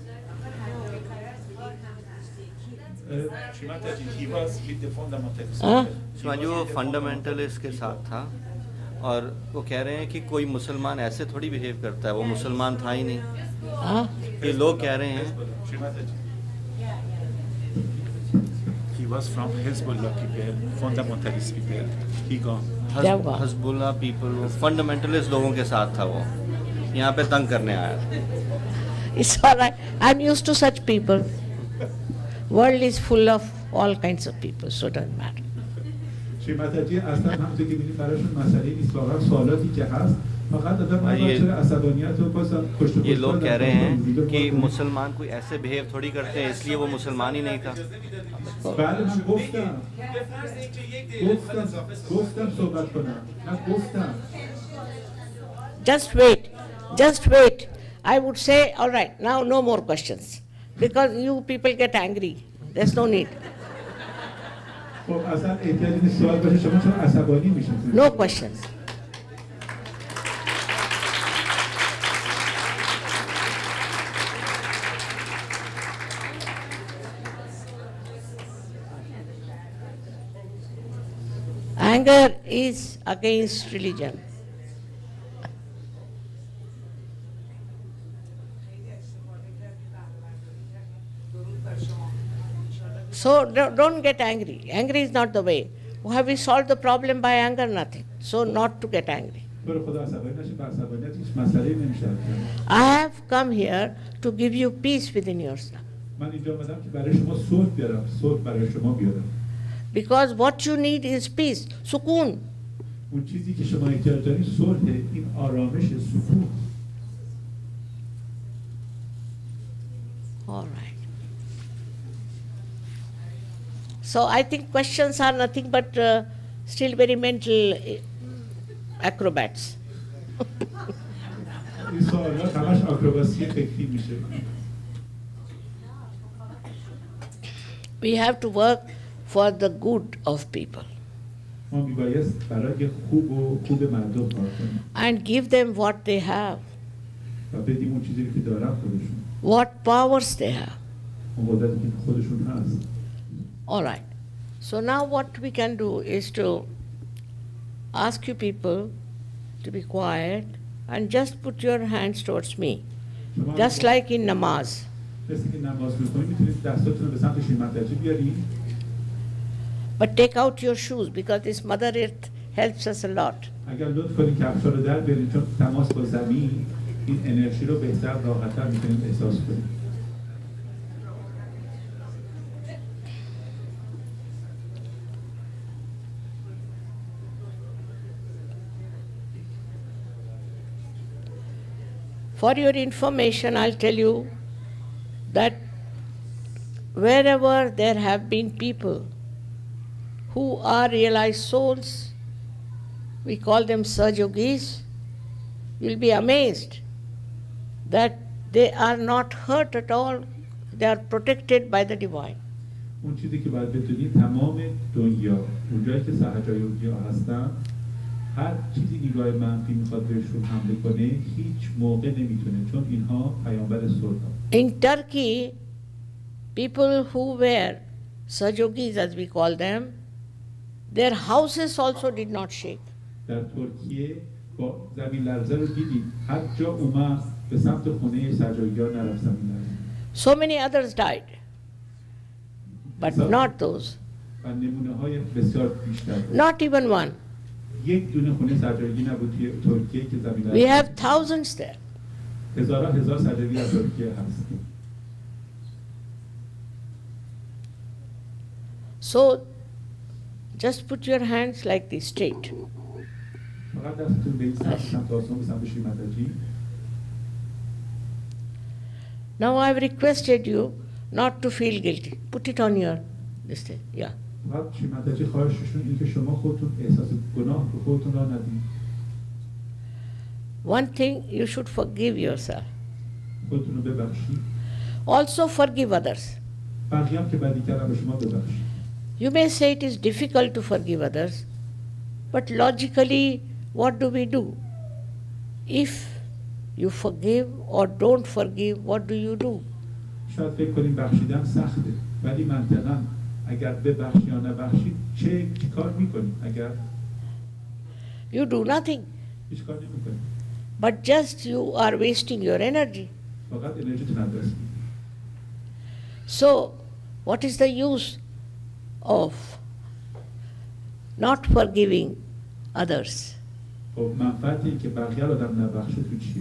जी वो fundamentalist के साथ था और वो कह रहे हैं कि कोई मुसलमान ऐसे थोड़ी बिहेव करता है, वो मुसलमान था ही नहीं. ये लोग कह रहे हैं. He was from Hezbollah people, fundamentalist people. He gone. Hezbollah people, वो फंडामेंटलिस्ट लोगों के साथ था. वो यहाँ पे तंग करने आया था. It's all right. I'm used to such people. World is full of all kinds of people, so it doesn't matter. Shrimati اصلا همونطور که می‌بینید براشون مسئله نیست، واقعا سوالاتی که هست فقط آدم چرا عصبانیت رو باز کشت و ये लोग कह रहे हैं कि मुसलमान कोई ऐसे बिहेव थोड़ी करते हैं इसलिए वो मुसलमान ही नहीं था. بله من گفتم گفتم گفتم صحبت کنم من گفتم Just wait, just wait. I would say, all right, now no more questions. Because you people get angry. There's no need. خب اصلا احتیاجی نیست سوال باشه، شما چون عصبانی میشید. No questions. Anger is against religion. So don't get angry. Angry is not the way. Have we solved the problem by anger? Nothing. So not to get angry. I have come here to give you peace within yourself. Because what you need is peace, sukoon. All right. So I think questions are nothing but uh, still very mental acrobats. We have to work for the good of people and give them what they have, what powers they have. All right. So now what we can do is to ask you people to be quiet and just put your hands towards me, just like in namaz. But take out your shoes because this Mother Earth helps us a lot. For your information, I'll tell you that wherever there have been people who are realized souls, we call them Sahajogis, you'll be amazed that they are not hurt at all, they are protected by the divine. اون چیزی که باید بدونید تمام دنیا اونجایی که سهجایوگی ها هستن هر چیزی نگاه منفی میخواد بهشون حمله کنه هیچ موقع نمیتونه چون اینها پیامبر صلح. In Turkey, people who were Sahajogis as we call them, Their houses also did not shake. در ترکیه با زمین لرزه رو دیدید، هر جا اومد به سمت خونه سجادیان نرفت زمین لرزه. So many others died, but not those. و نمونه های بسیار بیشتر. Not even one. یک دونه خونه سجادی نبود توی ترکیه که زمین لرزه. We have thousands there. هزارها هزار سجادی از ترکیه هست. So just put your hands like this straight. فقط دستتون به این سمت سمت آسمان به سمت شریمتاجی. Now I've requested you not to feel guilty. Put it on your this thing. Yeah. فقط شریمتاجی خواهششون این که شما خودتون احساس گناه به خودتون را ندید. One thing, you should forgive yourself. خودتون رو ببخشید. Also forgive others. بقیه هم که بدی کردن به شما ببخشید. You may say it is difficult to forgive others, but logically, what do we do? If you forgive or don't forgive, what do you do? شاید فکر کنیم بخشیدن سخته، ولی منطقاً اگر ببخشی یا نبخشید چه چی کار میکنیم؟ اگر You do nothing, هیچ کار نمیکنیم. but just you are wasting your energy. فقط انرژیتون از دست میدید. So, what is the use of not forgiving others? خب منفعتی که بقیه رو آدم نبخشه تو چیه؟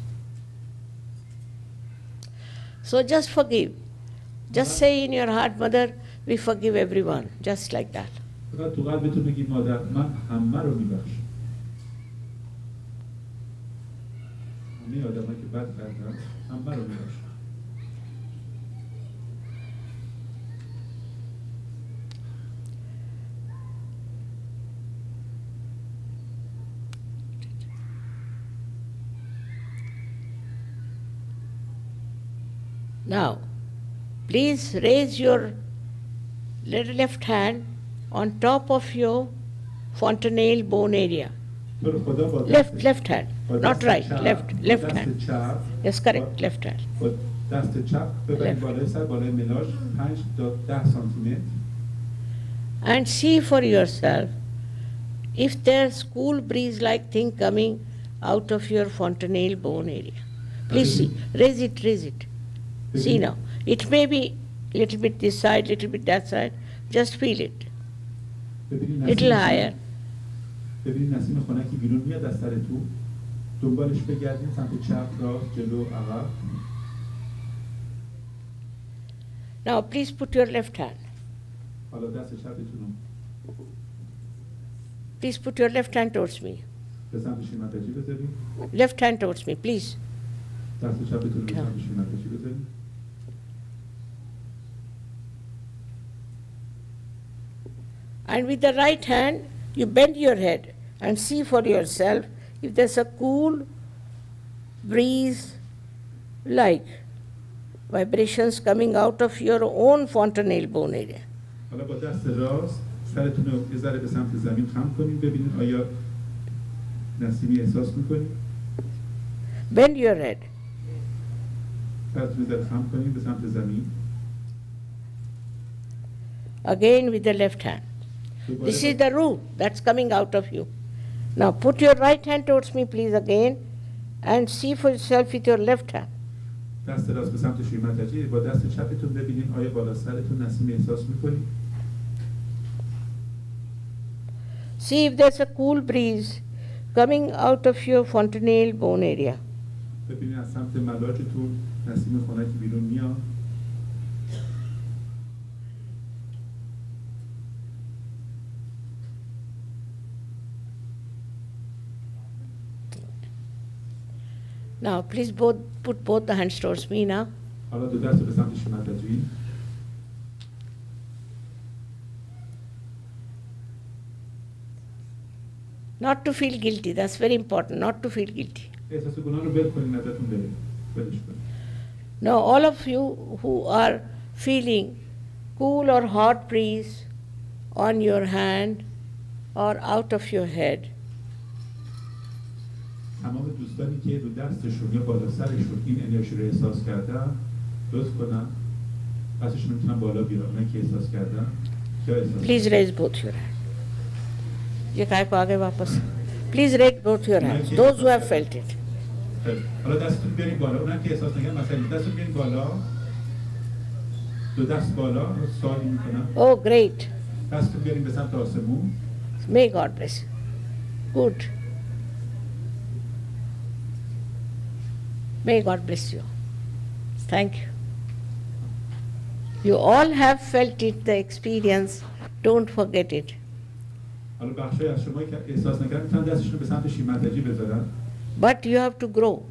So just forgive. Just say in your heart, Mother, we forgive everyone, just like that. فقط تو قلبتون بگید مادر من همه رو میبخشم. همه آدمایی که بد کردن همه رو میبخشم. Now, please raise your left hand on top of your fontanelle bone area. Left, left hand, not right, left, left hand. Yes, correct, left hand. دست چپ ببرید بالای سر بالای ملاژ پنج تا ده سانتی متر. And see for yourself if there's cool breeze like thing coming out of your fontanelle bone area. Please see, raise it, raise it. See now, it may be little bit this side, little bit that side, just feel it. Little higher. ببینید نسیم خنکی بیرون میاد از سر تو، دنبالش بگردید سمت چپ راست جلو عقب. Now please put your left hand. حالا دست چپتون رو Please put your left hand towards me. به سمت شریمتاجی بذارید. Left hand towards me, please. دست چپتون رو به سمت شریمتاجی بذارید. And with the right hand, you bend your head and see for yourself if there's a cool breeze like vibrations coming out of your own fontanelle bone area. حالا با دست راست سرتون رو یه ذره به سمت زمین خم کنید ببینید آیا نسیمی احساس میکنید. Bend your head. سرتون رو ذره خم کنید به سمت زمین. Again with the left hand. This is the root that's coming out of you. Now put your right hand towards me, please, again, and see for yourself with your left hand. دست راست به سمت شریمتاجی با دست چپتون ببینید آیا بالا سرتون نسیمی احساس میکنید. See if there's a cool breeze coming out of your fontanelle bone area. ببینید از سمت ملاجتون نسیم خنکی بیرون میاد. Now please both put both the hands towards me now. حالا دو دست به سمت شریمتاجی. Not to feel guilty, that's very important, not to feel guilty. احساس گناه رو بل کنید ازتون بره. بلش کنید. Now all of you who are feeling cool or hot breeze on your hand or out of your head, تمام دوستانی که رو دستشون یا بالا سرشون این انرژی رو احساس کردن لطف کنن دستشون میتونن بالا بیارن اونایی که احساس کردن یا احساس please raise both your hands. ये काय को आगे वापस. Please raise both your hands. Those who have felt it. حالا دستتون بیارید بالا. اونم که احساس نکنن مثلا دستتون بیارید بالا. دو دست بالا سوالی میکنم. Oh, great. دستتون بیارید به سمت آسمون. May God bless you. Good. May God bless you. Thank you. You all have felt it, the experience. Don't forget it. حالا بخشی از شما که احساس نکردن میتونن دستشون به سمت شیمتجی بذارن. But you have to grow.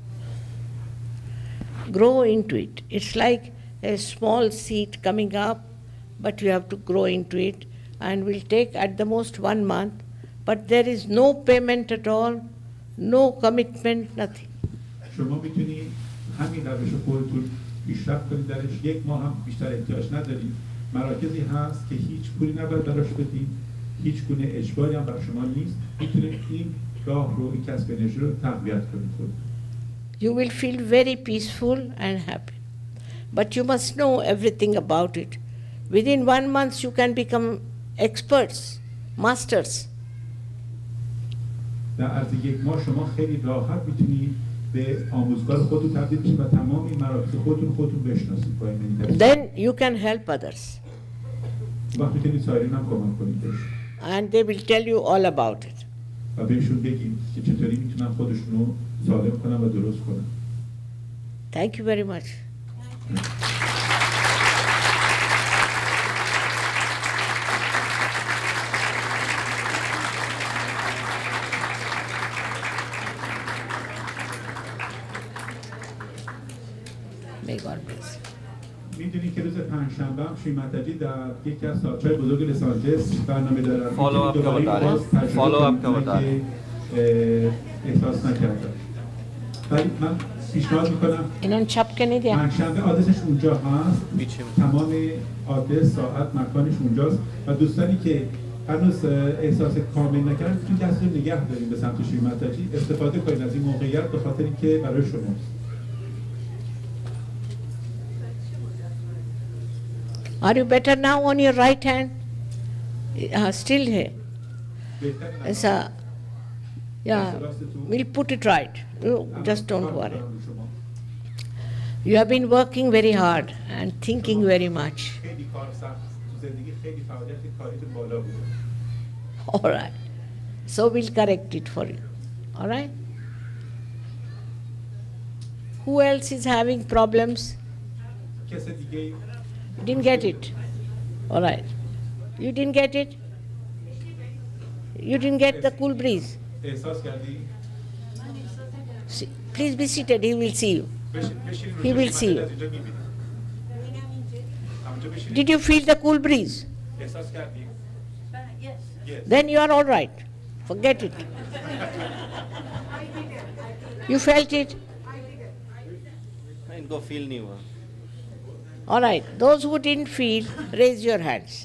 Grow into it. It's like a small seed coming up, but you have to grow into it, and will take at the most one month. But there is no payment at all, no commitment, nothing. شما میتونید همین روش خودتون پیشرفت کنید درش. یک ماه هم بیشتر احتیاج ندارید. مراکزی هست که هیچ پولی نباید براش بدید، هیچ گونه اجباری هم برای شما نیست. میتونید این راه رو، این کسب انرژی رو تقویت کنید خود. You will feel very peaceful and happy. But you must know everything about it. Within one month you can become experts, masters. در عرض یک ماه شما خیلی راحت میتونید به آموزگار خودتون تبدیل بشید و تمام این مراکز خودتون خودتون بشناسید. Then you can help others. وقت میتونید سایرین هم کمک کنید بهش. And they will tell you all about it. و بهشون بگید که چطوری میتونن خودشون رو سالم کنن و درست کنن. Thank you very much. May God bless. میدونی که روز پنجشنبه هم شیمتجی در یکی از سالچای بزرگ لس آنجلس برنامه دارن. فالو اپ کا بتا رہے ہیں فالو اپ کا بتا رہے ہیں احساس نکردم. ولی من پیشنهاد میکنم اینان چپ که نیدیم. پنجشنبه آدرسش اونجا هست. تمام آدرس، ساعت، مکانش اونجاست و دوستانی که هنوز احساس کامل نکردن میتونید دست رو نگه داریم به سمت شیمتجی. استفاده کنید از این موقعیت به خاطر اینکه برای شماست. Are you better now on your right hand? Uh, still here. It's a, yeah, we'll put it right. You just don't worry. You have been working very hard and thinking very much. All right. So we'll correct it for you. All right? Who else is having problems? Didn't get it. All right. You didn't get it? You didn't get the cool breeze? See, please be seated. He will see you. He will see you. Did you feel the cool breeze? Yes. Then you are all right. Forget it. You felt it? इनको feel नहीं हुआ. All right. Those who didn't feel, raise your hands.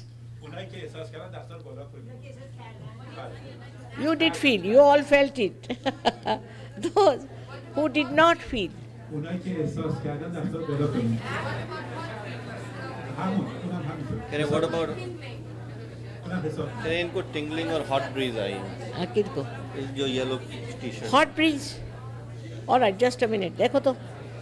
You did feel. You all felt it. Those who did not feel. What about? इनको tingling और hot breeze आई है. किनको? जो yellow t-shirt. Hot breeze. All right. Just a minute. देखो तो.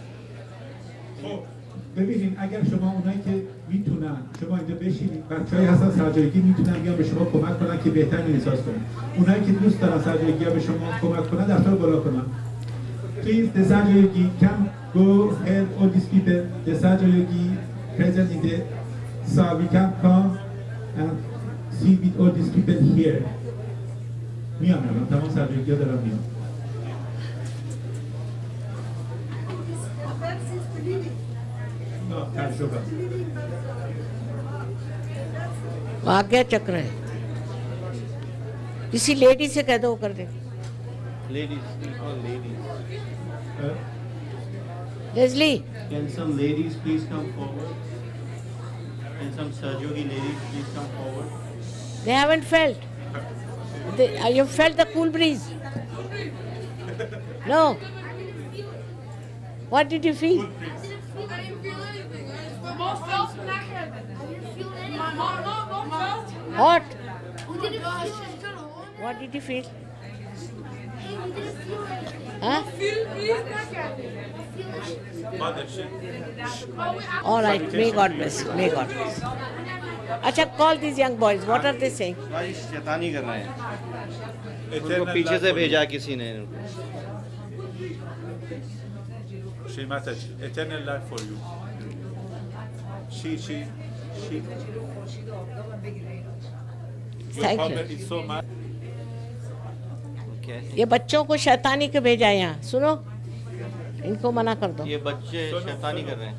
ببینید اگر شما اونایی که میتونن شما اینجا بشینید بچه‌ای هستن سرجایگی میتونن بیان به شما کمک کنن که بهتر احساس کنید. اونایی که دوست دارن سرجایگی به شما کمک کنن دست‌ها رو بالا کنن. Please the Sajoyogi can go help all these people. The Sajoyogi present in the so we can come and see with all these people here. میان الان تمام سرجایگی‌ها دارن میان. आज्ञा चक्र है. किसी lady से कह दो वो कर दे. Ladies, ladies. Leslie. Can some ladies please come forward? Can some Sajoyogi ladies please come forward? They haven't felt. They, uh, you felt the cool breeze? No. What did you feel? I didn't feel anything. Mom felt when I had it. I didn't feel anything. Mom, mom, mom felt. Hot. Who didn't feel it? What did you feel? Huh? Mother, she, All right, may God bless you, may God bless you. Acha, call these young boys, what are they saying? भाई शैतानी कर रहे हैं उनको eternal पीछे love से for you. भेजा किसी ने इनको She matters. Eternal life for you. She, she, she. Your Thank you. problem is so much. क्या ये बच्चों को शैतानी के भेजा है यहाँ, सुनो इनको मना कर दो। ये बच्चे शैतानी कर रहे हैं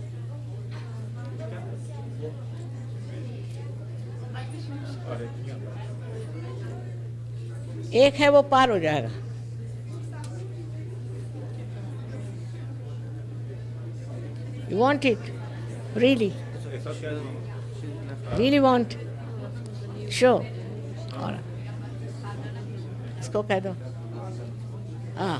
एक है वो पार हो जाएगा। You want it? Really? Really want? Sure. All right. इसको कह दो। हाँ।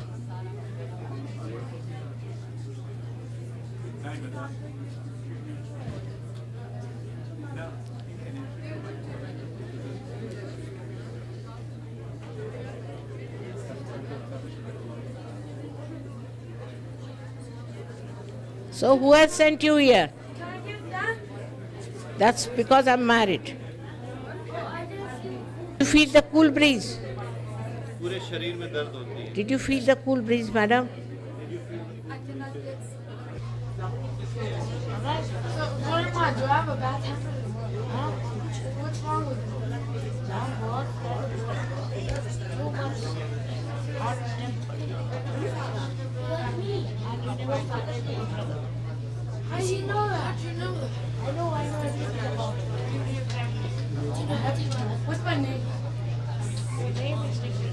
So who has sent you here? That's because I'm married. You feel the cool breeze? पूरे शरीर में दर्द होती है Did you feel the cool breeze, madam? So, what am I? Do I have a bad temper? Huh? What's wrong with me? How do you know that? How do you know that? I know, I know everything about it. What's my name? Your name is different.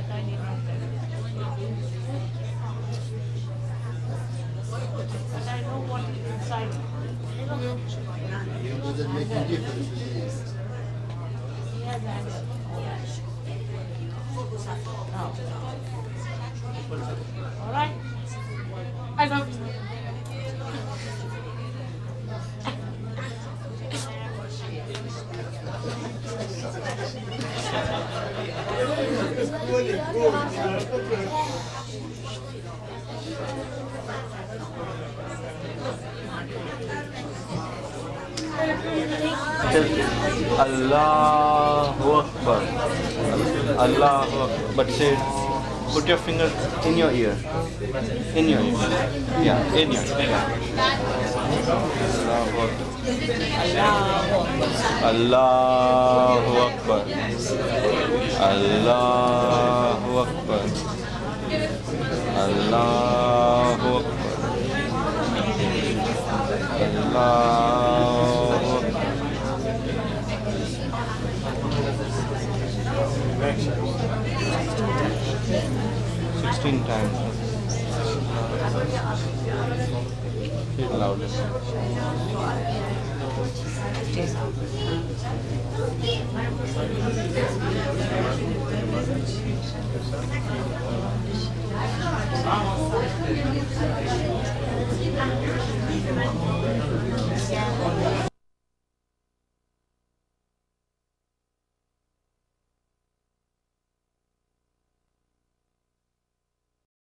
But I know what is inside. He has answer. All right? I love you. Allahu Akbar Allahu Akbar but say put your finger in your ear in your ear yeah in your ear Allahu Akbar Allahu Akbar Allahu Akbar Allahu Akbar sixteen times. Speak louder. Thank you.